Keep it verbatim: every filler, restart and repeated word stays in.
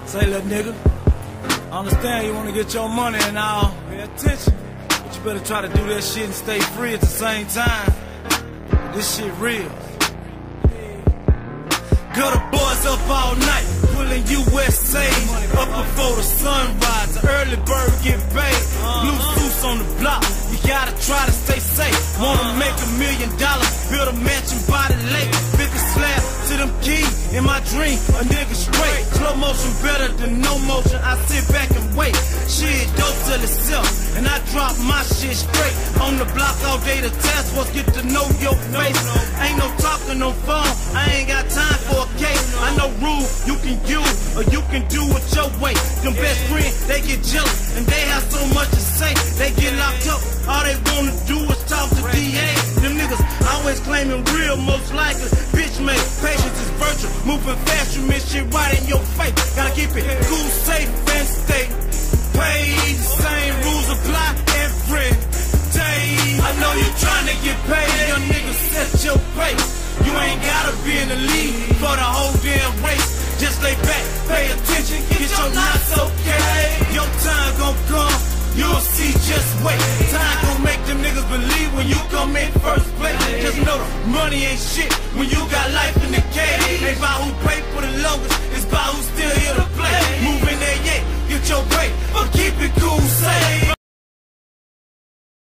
Say, little nigga, I understand you wanna get your money and all, pay attention, but you better try to do that shit and stay free at the same time. This shit real. Girl, the boys up all night, pulling U S A, up before the sunrise, the early bird get paid. Blue suits on the block, you gotta try to stay safe. Wanna make a million dollars, build a mansion by the lake. fifty slab to them keys, in my dream, a nigga straight. Slow motion better than no motion, I sit back and wait. Shit, dope till itself, and I drop my shit straight. On the block all day, the task force get to know your face. Ain't no talking on phone, I ain't got time for a case. I know rules you can use, or you can do it your way. Them best friends, they get jealous, and they have so much to say. They get locked up, all they wanna do is talk to D A. Them niggas always claiming real, most likely bitch made. Patience is virtue, moving fast, you miss shit right in your face. Gotta keep it cool, safe, and stay paid. Same rules apply every day. I know you trying to get paid, young niggas set your pace. You ain't gotta be in the lead for the whole damn race. Just lay back, pay attention, get your knots okay. Your time gon' come, you'll see, just wait. Time gon' make them niggas believe when you come in first place. Just know the money ain't shit when you got life in the cage. Ain't about who pay for the longest, it's about who's